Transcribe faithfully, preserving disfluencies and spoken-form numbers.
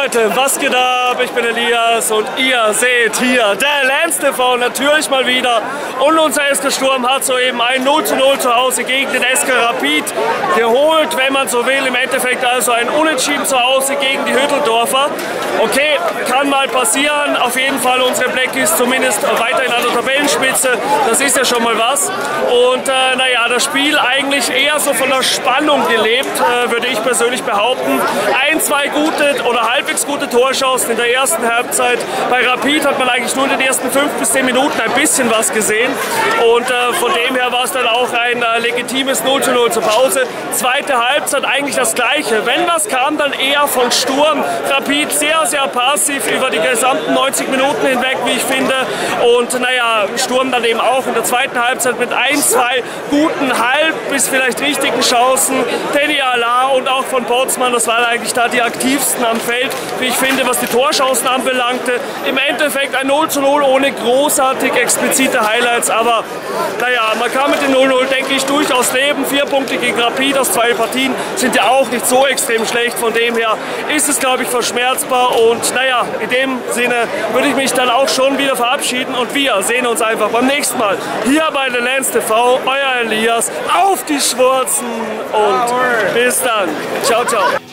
Leute, was geht ab? Ich bin Elias und ihr seht hier der Lance T V natürlich mal wieder. Und unser S K Sturm hat soeben ein null zu null zu Hause gegen den S K Rapid geholt, wenn man so will. Im Endeffekt also ein Unentschieden zu Hause gegen die Hütteldorfer. Okay, kann mal passieren. Auf jeden Fall unsere Blackies zumindest weiterhin an der Tabellenspitze. Das ist ja schon mal was. Und äh, naja, das Spiel eigentlich eher so von der Spannung gelebt, äh, würde ich persönlich behaupten. Ein, zwei gute oder halbwegs gute Torchancen in der ersten Halbzeit. Bei Rapid hat man eigentlich nur in den ersten fünf bis zehn Minuten ein bisschen was gesehen. Und äh, von dem her war es dann auch ein äh, legitimes null zu null zur Pause. Zweite Halbzeit eigentlich das Gleiche. Wenn was kam, dann eher von Sturm. Rapid sehr, sehr passiv über die gesamten neunzig Minuten hinweg, wie ich finde. Und naja, Sturm dann eben auch in der zweiten Halbzeit mit ein, zwei guten, halb bis vielleicht richtigen Chancen. Teddy Ala und auch von Botsmann, das waren eigentlich da die aktivsten am Feld, wie ich finde, was die Torchancen anbelangte. Im Endeffekt ein null zu null ohne großartig explizite Highlights, aber naja, man kann mit dem null null, denke ich, durchaus leben. Vier Punkte gegen Rapid aus zwei Partien sind ja auch nicht so extrem schlecht, von dem her ist es, glaube ich, verschmerzbar und naja, in dem Sinne würde ich mich dann auch schon wieder verabschieden und wir sehen uns einfach beim nächsten Mal hier bei der Lance T V, euer Elias, auf die Schwarzen und bis dann. Ciao, ciao.